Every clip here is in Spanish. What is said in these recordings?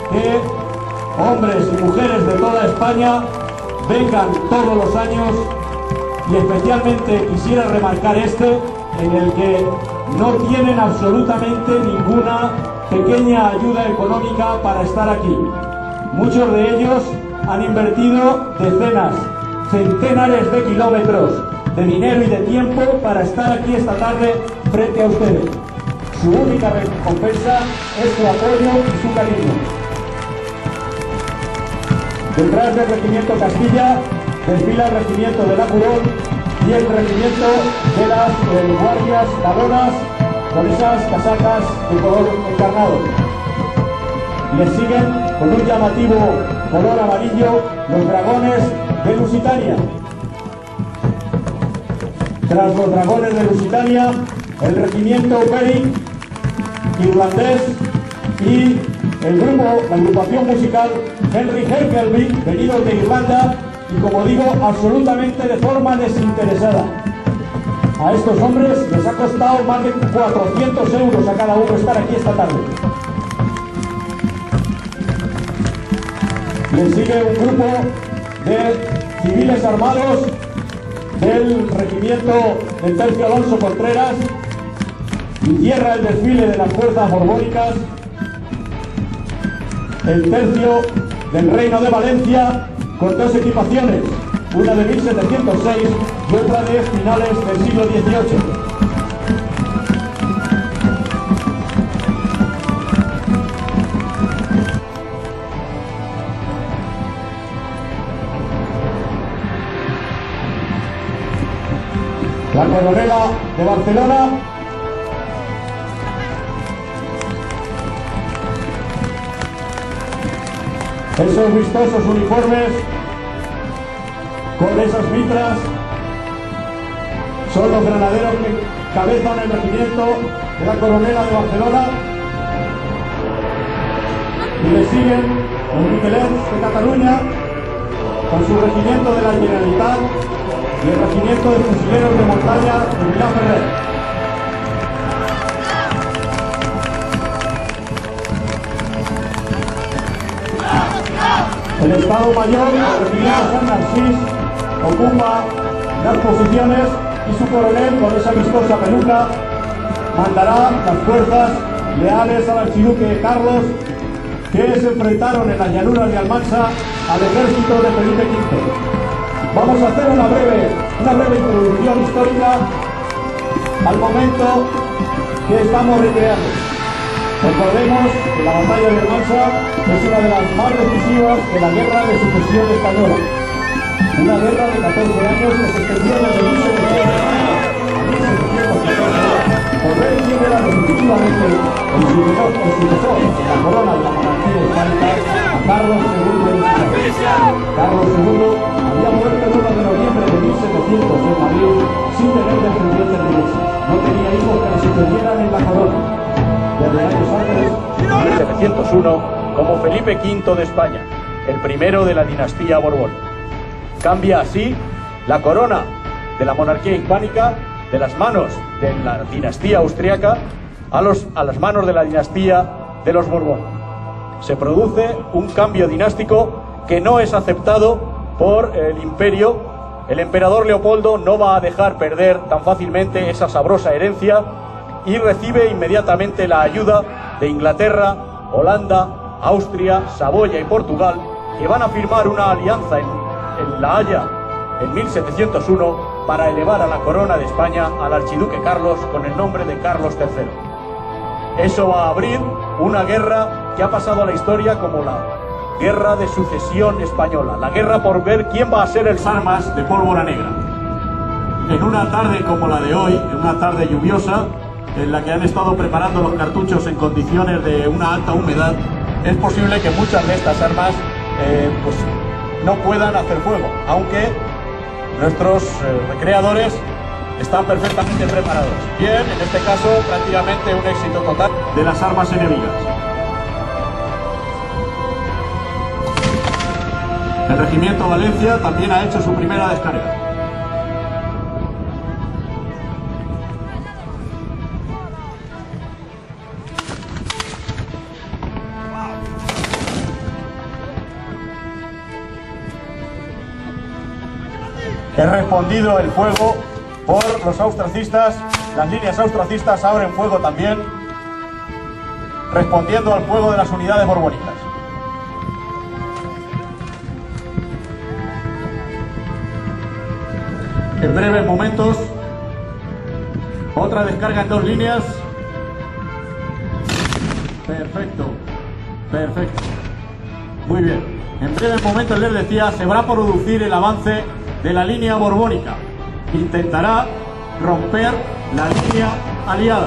que hombres y mujeres de toda España vengan todos los años, y especialmente quisiera remarcar este, en el que no tienen absolutamente ninguna pequeña ayuda económica para estar aquí. Muchos de ellos han invertido decenas, centenares de kilómetros de dinero y de tiempo para estar aquí esta tarde frente a ustedes. Su única recompensa es su apoyo y su cariño. Detrás del Regimiento Castilla desfila el Regimiento de la Curón y el Regimiento de las Guardias Galonas, con esas casacas de color encarnado. Les siguen con un llamativo color amarillo los dragones de Lusitania. Tras los dragones de Lusitania, el Regimiento Bering irlandés y el grupo, la agrupación musical Henry Herkelby, venidos de Irlanda, y como digo, absolutamente de forma desinteresada. A estos hombres les ha costado más de 400 euros a cada uno estar aquí esta tarde. Les sigue un grupo de civiles armados del regimiento del tercio Alonso Contreras, y cierra el desfile de las fuerzas borbónicas el tercio del Reino de Valencia, con dos equipaciones, una de 1706 y otra de finales del siglo XVIII. La Coronela de Barcelona, esos vistosos uniformes con esas mitras son los granaderos que cabezan el regimiento de la Coronela de Barcelona, y le siguen los Miquelets de Cataluña con su regimiento de la Generalitat y el regimiento de fusileros de montaña de Milán Ferrer. El Estado Mayor, el regimiento San Narcís, ocupa las posiciones, y su coronel, con esa vistosa peluca, mandará las fuerzas leales al archiduque Carlos, que se enfrentaron en las llanuras de Almansa al ejército de Felipe V. Vamos a hacer una breve introducción histórica al momento que estamos recreando. Recordemos que la batalla de Almansa es una de las más decisivas de la Guerra de Sucesión Española. Una guerra de 14 años que se extendió desde 1714 por ver quién era definitivamente el sucesor de la corona de la monarquía hispánica, a Carlos II de España. Carlos II había muerto el 1 de noviembre de 1700 en Madrid sin tener descendientes directos. No tenía hijos que le sucedieran en la corona. Desde años antes, 1701, como Felipe V de España, el primero de la dinastía Borbón. Cambia así la corona de la monarquía hispánica de las manos de la dinastía austriaca a las manos de la dinastía de los Borbón. Se produce un cambio dinástico que no es aceptado por el imperio. El emperador Leopoldo no va a dejar perder tan fácilmente esa sabrosa herencia y recibe inmediatamente la ayuda de Inglaterra, Holanda, Austria, Saboya y Portugal, que van a firmar una alianza en La Haya en 1701 para elevar a la corona de España al archiduque Carlos con el nombre de Carlos III. Eso va a abrir una guerra que ha pasado a la historia como la Guerra de Sucesión Española, la guerra por ver quién va a ser el armas de pólvora negra. En una tarde como la de hoy, en una tarde lluviosa, en la que han estado preparando los cartuchos en condiciones de una alta humedad, es posible que muchas de estas armas pues no puedan hacer fuego, aunque nuestros recreadores están perfectamente preparados. Bien, en este caso prácticamente un éxito total de las armas enemigas. El Regimiento Valencia también ha hecho su primera descarga. Es respondido el fuego por los austracistas. Las líneas austracistas abren fuego también, respondiendo al fuego de las unidades borbónicas. En breves momentos, otra descarga en 2 líneas. Perfecto, perfecto. Muy bien. En breves momentos, les decía, se va a producir el avance de la línea borbónica. Intentará romper la línea aliada.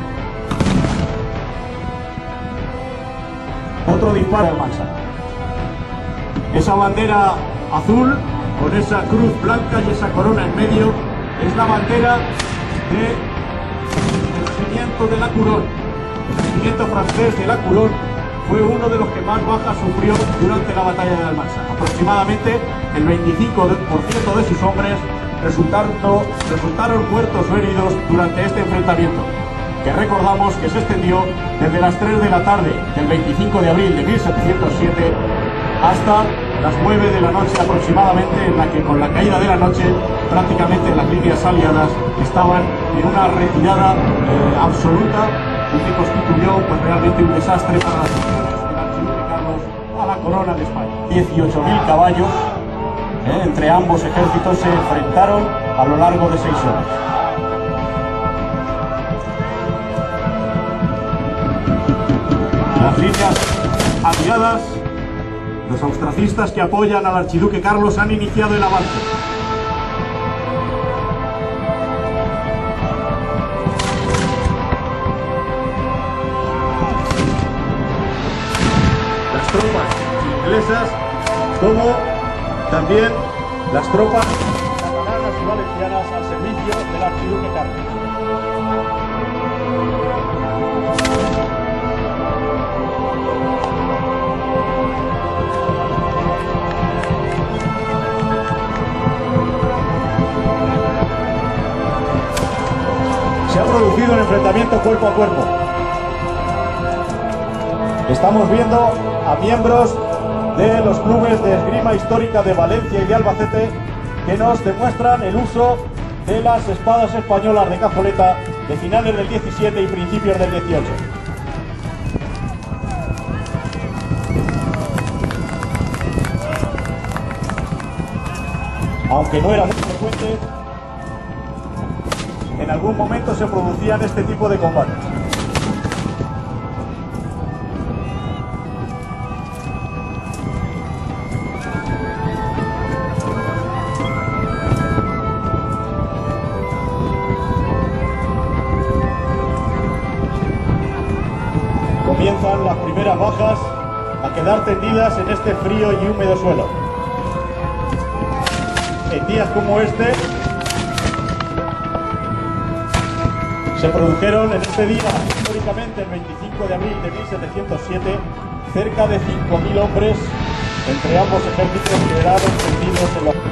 Otro disparo de Almansa. Esa bandera azul con esa cruz blanca y esa corona en medio es la bandera del regimiento de la Couronne. El regimiento francés de la Couronne fue uno de los que más bajas sufrió durante la batalla de Almansa. Aproximadamente el 25% de sus hombres resultaron muertos o heridos durante este enfrentamiento, que recordamos que se extendió desde las 3 de la tarde del 25 de abril de 1707 hasta las 9 de la noche aproximadamente, en la que con la caída de la noche prácticamente las líneas aliadas estaban en una retirada absoluta, y que constituyó pues realmente un desastre para las unidades del archiduque Carlos a la corona de España. 18.000 caballos entre ambos ejércitos se enfrentaron a lo largo de 6 horas. Las líneas aliadas, los austracistas que apoyan al archiduque Carlos, han iniciado el avance. Las tropas inglesas, como también las tropas catalanas y valencianas al servicio del archiduque Carlos. Se ha producido un enfrentamiento cuerpo a cuerpo. Estamos viendo a miembros de los clubes de esgrima histórica de Valencia y de Albacete que nos demuestran el uso de las espadas españolas de cazoleta de finales del 17 y principios del 18. Aunque no era muy frecuente, en algún momento se producían este tipo de combates. Comienzan las primeras bajas a quedar tendidas en este frío y húmedo suelo. En días como este, se produjeron en este día, históricamente el 25 de abril de 1707, cerca de 5.000 hombres entre ambos ejércitos que eran encendidos en los...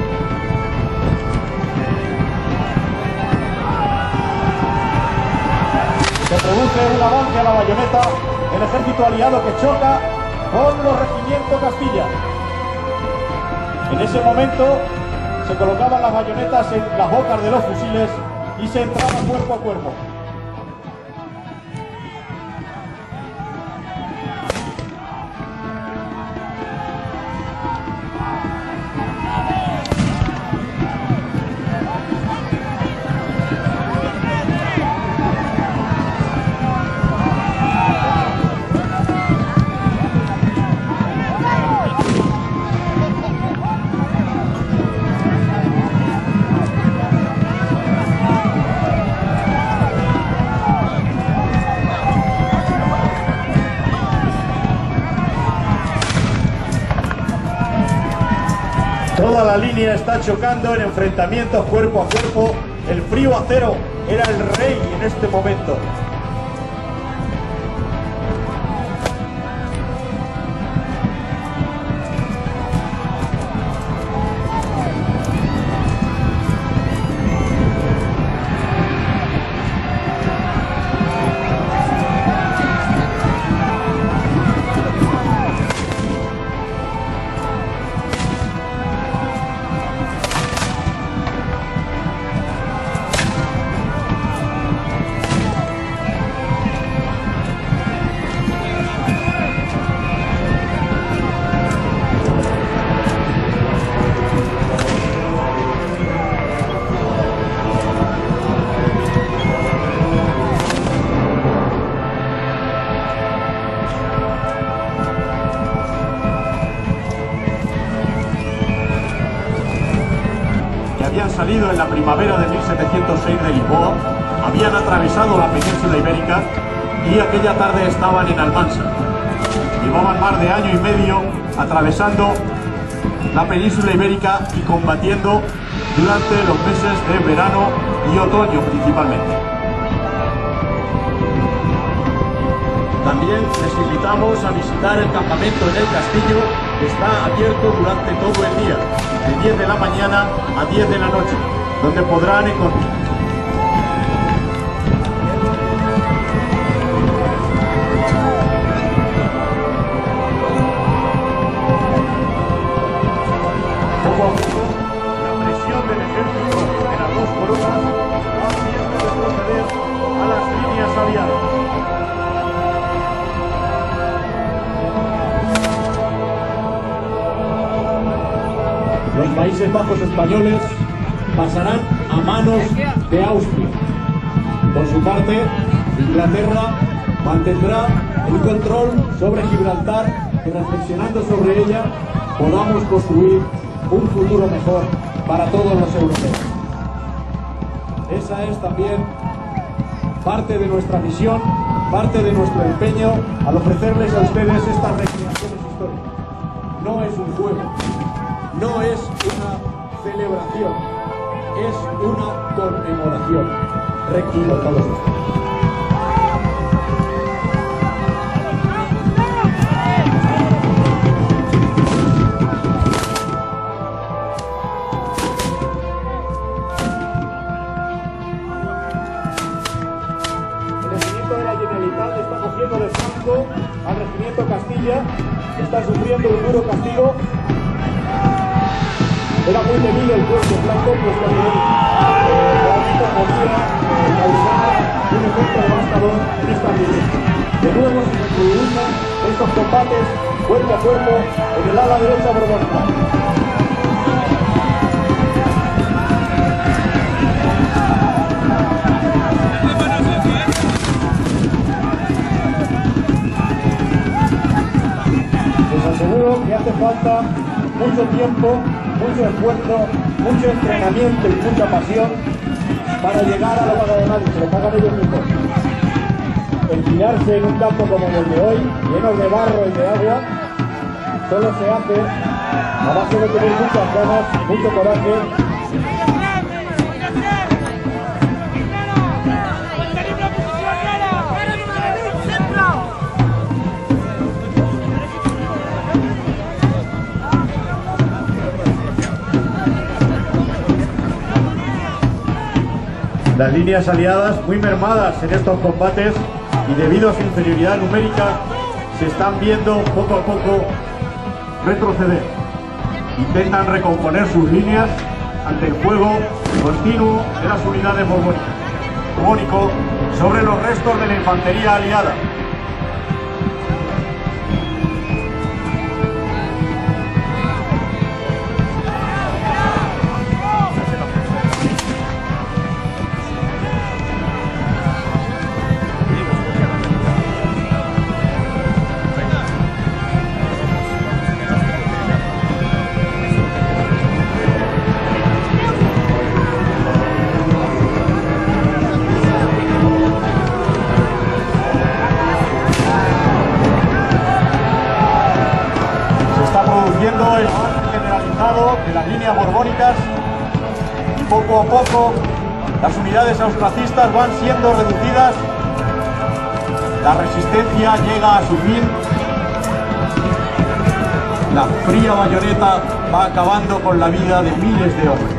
Se produce un avance a la bayoneta del ejército aliado que choca con los regimientos Castilla. En ese momento se colocaban las bayonetas en las bocas de los fusiles y se entraba cuerpo a cuerpo. Toda la línea está chocando en enfrentamientos cuerpo a cuerpo. El frío acero era el rey en este momento. salido en la primavera de 1706 de Lisboa, habían atravesado la península ibérica y aquella tarde estaban en Almansa. Llevaban más de año y medio atravesando la península ibérica y combatiendo durante los meses de verano y otoño principalmente. También les invitamos a visitar el campamento en el castillo, que está abierto durante todo el día, de 10 de la mañana a 10 de la noche, donde podrán encontrar la presión del ejército de las dos coronas va haciendo retroceder a las líneas aliadas. Los Países Bajos españoles pasarán a manos de Austria. Por su parte, Inglaterra mantendrá el control sobre Gibraltar y, reflexionando sobre ella, podamos construir un futuro mejor para todos los europeos. Esa es también parte de nuestra misión, parte de nuestro empeño al ofrecerles a ustedes estas recreaciones históricas. No es un juego, no es una celebración, es una conmemoración. Requiero a todos ustedes. Está cogiendo de Franco al regimiento Castilla, está sufriendo un duro castigo. Era muy temido el cuerpo Franco, pues que realmente podía causar un efecto devastador en esta región. De nuevo se reproducen estos combates cuerpo a cuerpo en el ala derecha borbónica. Aseguro que hace falta mucho tiempo, mucho esfuerzo, mucho entrenamiento y mucha pasión para llegar a lo que además se lo pagan ellos mismos. Empinarse en un campo como el de hoy, lleno de barro y de agua, solo se hace a base de tener muchas ganas, mucho coraje. Las líneas aliadas, muy mermadas en estos combates y debido a su inferioridad numérica, se están viendo poco a poco retroceder. Intentan recomponer sus líneas ante el fuego continuo de las unidades borbónico sobre los restos de la infantería aliada. El avance generalizado de las líneas borbónicas y poco a poco las unidades austracistas van siendo reducidas, la resistencia llega a su fin, la fría bayoneta va acabando con la vida de miles de hombres.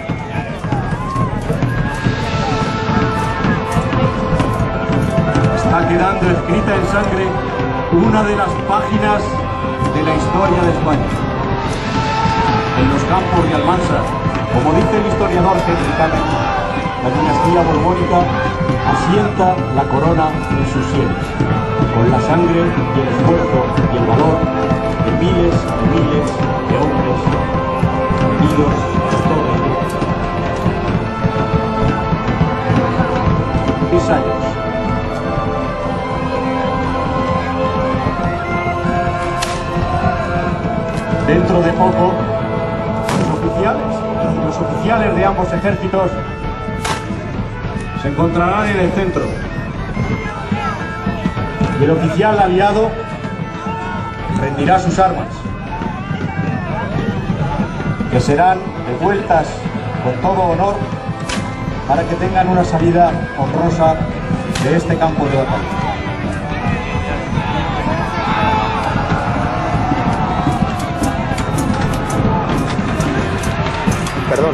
Está quedando escrita en sangre una de las páginas de la historia de España. En los campos de Almansa, como dice el historiador Henry Cameron, la dinastía borbónica asienta la corona en sus sienes, con la sangre y el esfuerzo y el valor de miles y miles de hombres heridos por todo el mundo. 10 años. Dentro de poco, los oficiales, los los oficiales de ambos ejércitos se encontrarán en el centro. Y el oficial aliado rendirá sus armas, que serán devueltas con todo honor para que tengan una salida honrosa de este campo de batalla. Perdón.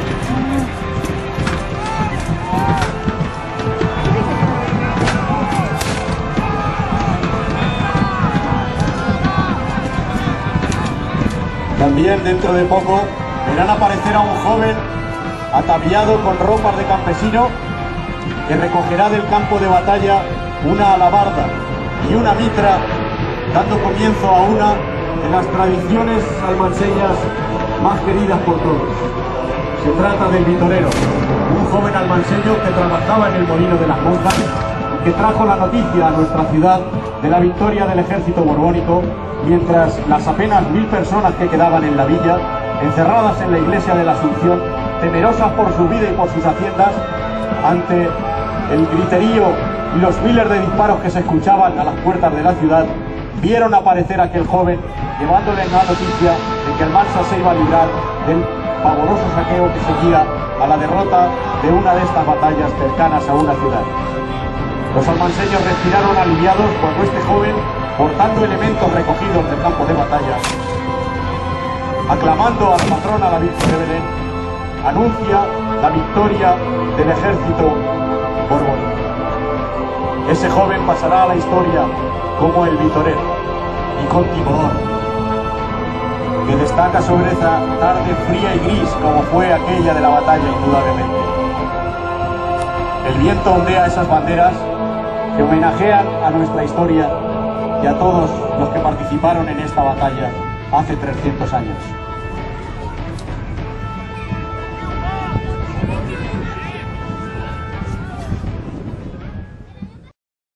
También dentro de poco verán aparecer a un joven ataviado con ropas de campesino que recogerá del campo de batalla una alabarda y una mitra, dando comienzo a una de las tradiciones almanseñas más queridas por todos. Se trata del vitorero, un joven almanseño que trabajaba en el molino de las monjas y que trajo la noticia a nuestra ciudad de la victoria del ejército borbónico, mientras las apenas 1000 personas que quedaban en la villa, encerradas en la iglesia de la Asunción, temerosas por su vida y por sus haciendas, ante el griterío y los miles de disparos que se escuchaban a las puertas de la ciudad, vieron aparecer a aquel joven, llevándoles la noticia de que Almansa se iba a librar del pavoroso saqueo que seguía a la derrota de una de estas batallas cercanas a una ciudad. Los almanseños respiraron aliviados cuando este joven, portando elementos recogidos del campo de batalla, aclamando a la patrona, la Virgen de Belén, anuncia la victoria del ejército borbónico. Ese joven pasará a la historia como el vitorero y continuador, que destaca sobre esa tarde fría y gris como fue aquella de la batalla, indudablemente. El viento ondea esas banderas que homenajean a nuestra historia y a todos los que participaron en esta batalla hace 300 años.